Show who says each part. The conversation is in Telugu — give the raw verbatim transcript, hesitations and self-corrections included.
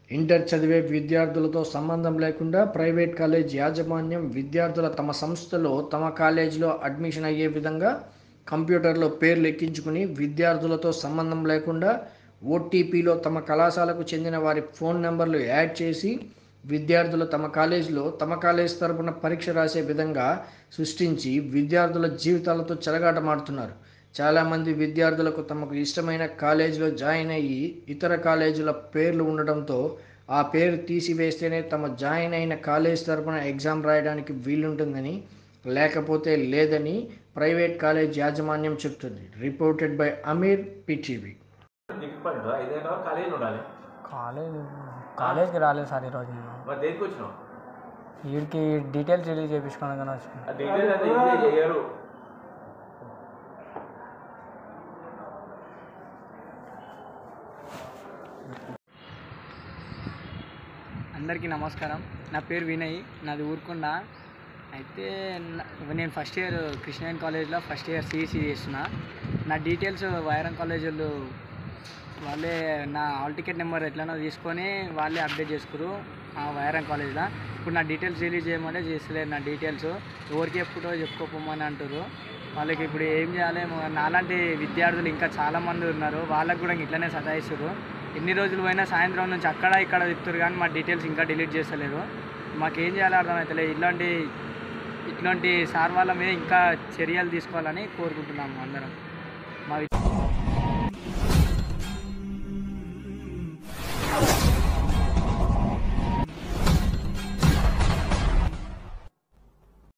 Speaker 1: ఇంటర్ చదివే విద్యార్థులతో సంబంధం లేకుండా ప్రైవేట్ కాలేజ్ యాజమాన్యం విద్యార్థుల తమ సంస్థలో తమ కాలేజీలో అడ్మిషన్ అయ్యే విధంగా కంప్యూటర్లో పేర్లు ఎక్కించుకుని విద్యార్థులతో సంబంధం లేకుండా ఓటీపీలో తమ కళాశాలకు చెందిన వారి ఫోన్ నెంబర్లు యాడ్ చేసి విద్యార్థులు తమ కాలేజీలో తమ కాలేజ్ తరపున పరీక్ష రాసే విధంగా సృష్టించి విద్యార్థుల జీవితాలతో చెలగాటమాడుతున్నారు. చాలామంది విద్యార్థులకు తమకు ఇష్టమైన కాలేజీలో జాయిన్ అయ్యి ఇతర కాలేజీల పేర్లు ఉండడంతో ఆ పేరు తీసివేస్తేనే తమ జాయిన్ అయిన కాలేజ్ తరపున ఎగ్జామ్ రాయడానికి వీలుంటుందని, లేకపోతే లేదని ప్రైవేట్ కాలేజ్ యాజమాన్యం చెబుతుంది. Reported by Amir, PTV.
Speaker 2: College కాలేజ్కి రాలేదు సార్ ఈరోజు. వీడికి డీటెయిల్స్ రిలీజ్ చేయించుకోవడానికి వచ్చింది. అందరికీ నమస్కారం. నా పేరు వినయ్, నాది ఊరుకొండ. అయితే నేను ఫస్ట్ ఇయర్ కృష్ణవేణి కాలేజ్లో ఫస్ట్ ఇయర్ సిఈసి చేస్తున్నా. నా డీటెయిల్స్ వైరం కాలేజ్ వాళ్ళు వాళ్ళే నా హాల్ టికెట్ నెంబర్ ఎట్లనో తీసుకొని వాళ్ళే అప్డేట్ చేసుకురు ఆ వైరం కాలేజ్లో. ఇప్పుడు నా డీటెయిల్స్ రిలీజ్ చేయమనే చేస్తలేరు. నా డీటెయిల్స్ ఎవరికి చెప్పుకుంటో చెప్పుకోపోమని అంటారు. వాళ్ళకి ఇప్పుడు ఏం చేయాలి? నాలాంటి విద్యార్థులు ఇంకా చాలామంది ఉన్నారు, వాళ్ళకు కూడా ఇట్లనే సతాయిస్తారు. ఎన్ని రోజులు పోయినా సాయంత్రం నుంచి అక్కడ ఇక్కడ తిప్పుతారు, కానీ మా డీటెయిల్స్ ఇంకా డిలీట్ చేస్తలేరు. మాకేం చేయాలో అర్థమవుతలేదు. ఇట్లాంటి ఇట్లాంటి సార్ వాళ్ళ మీద ఇంకా చర్యలు తీసుకోవాలని కోరుకుంటున్నాము అందరం.